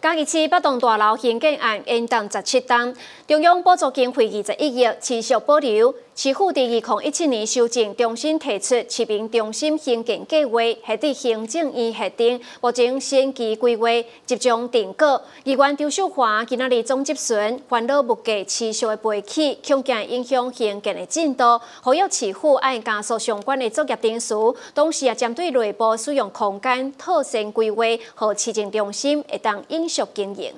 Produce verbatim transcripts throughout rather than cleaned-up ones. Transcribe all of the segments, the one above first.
嘉义市北栋大楼兴建案延宕十七天，中央补助经费二十一亿持续保留。市府在二零一七年修正重新提出市民中心兴建计划，核伫行政院核定，目前先期规划集中定稿。议员周秀华今仔日总集询，烦恼物价持续的飞起，恐惊影响兴建的进度，呼吁市府爱加速相关的作业程序，同时也针对内部使用空间妥善规划，和市政中心会当永续经营。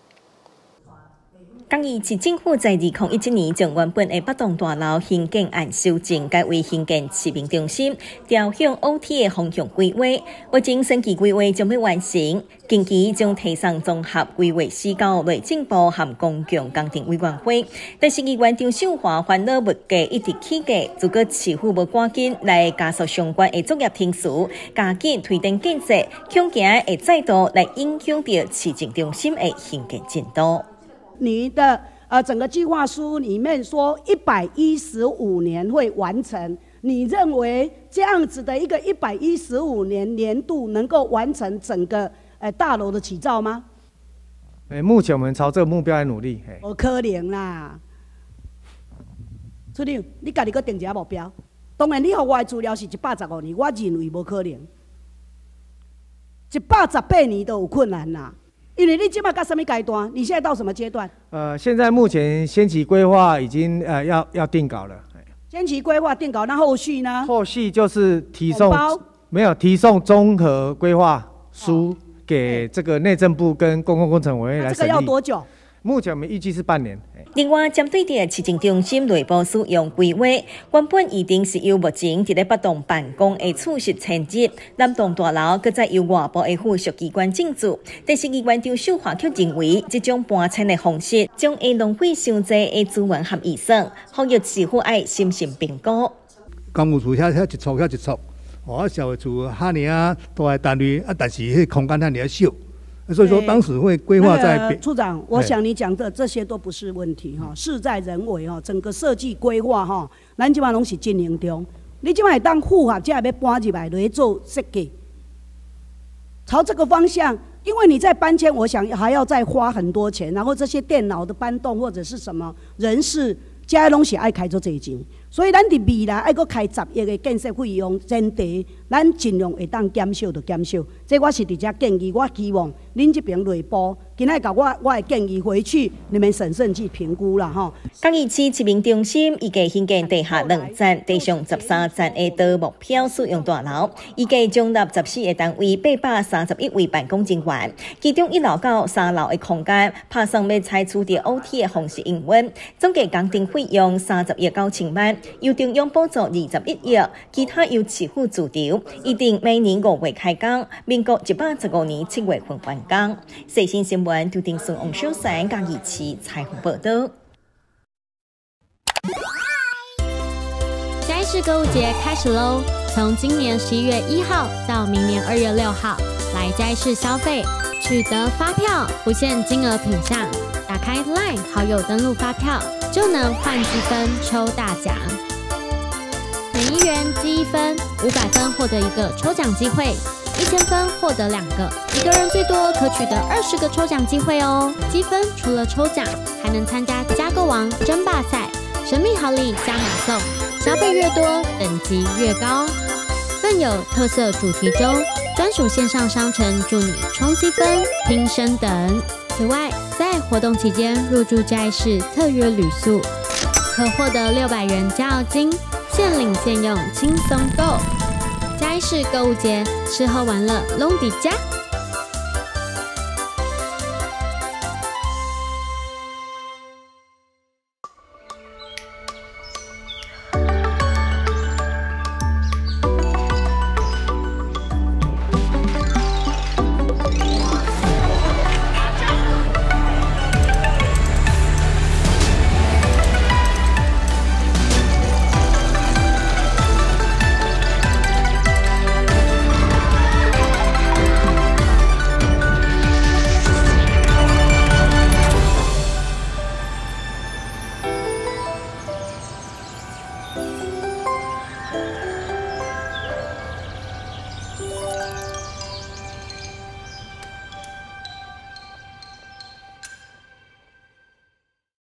嘉义市政府在二零一七年将原本的北栋大楼兴建案修正，改为兴建市民中心，调向 O T 的方向规划。目前先期规划将要完成，近期将提送综合规划司到内政部和公共工程委员会。但是议员张秀华烦恼物价一直起价，如果市府无赶紧来加速相关的作业程序，加紧推动建设，恐惊会再度来影响到市政中心的兴建进度。 你的呃整个计划书里面说一百一十五年会完成，你认为这样子的一个一百一十五年年度能够完成整个呃大楼的起造吗？ 诶，目前我们朝这个目标来努力。 不可能啦，处长，你家己搁定一个目标。当然，你给我的资料是一百十五年，我认为不可能，一百十八年都有困难啦。因为你今麦到什么阶段？你现在到什么阶段？ 呃，现在目前先期规划已经呃要要定稿了。 先期规划定稿，那后续呢？ 后续就是提送，没有提送综合规划书给这个内政部跟公共工程委员会来审议。 这个要多久？ 目前我们预计是半年。 另外，针对的市政中心内部使用规划，原本预定是由目前伫咧北栋办公的处室迁至南栋大楼，佮再由外部的附属机关进驻。但是议员张秀华却认为，这种搬迁的方式将会浪费伤济的资源和预算，呼吁市府爱审慎评估。 公务处遐遐一撮遐一撮，哦，社会处遐尔啊大个单位啊，但是迄空间遐尔小。所以说，当时会规划在、 那个、处长，我想你讲的这些都不是问题哈，事在人为哈。整个设计规划哈，咱即摆拢是进行中。你即摆当符合，才要搬入来来做设计，朝这个方向。因为你在搬迁，我想还要再花很多钱，然后这些电脑的搬动或者是什么人事，这些拢是爱开做这钱。所以咱伫未来爱搁开十亿的建设费用前提，咱尽量会当减少就减少。这我是伫遮建议，我希望恁这边内部今仔甲我我的建议回去，你们审慎去评估啦吼。 嘉义市市民中心预计兴建地下两层、地上十三层的多目标使用大楼，预计将纳十四个单位、八百三十一位办公人员，其中一楼到三楼的空间，拍算要采取着 O T 的方式营运，总计工程费用三十亿九千万。由中央补助二十一亿，其他由市府自筹，预定每年五月开工，民国一百十五年七月份完工。最新新闻，由丁顺王小山嘉义市采访报道。 嘉义市购物节开始喽！从今年十一月一号到明年二月六号，来嘉义市消费，取得发票，不限金额品项，打开 LINE 好友登录发票，就能换积分抽大奖。每一元积一分，五百分获得一个抽奖机会，一千分获得两个，一个人最多可取得二十个抽奖机会哦。积分除了抽奖，还能参加加购王争霸赛，神秘好礼加码送，消费越多等级越高。更有特色主题周、专属线上商城，助你冲积分、拼升等。此外，在活动期间入住嘉义市特约旅宿，可获得六百元加油金。现领现用，轻松购。嘉义市购物节，吃喝玩乐拢底家。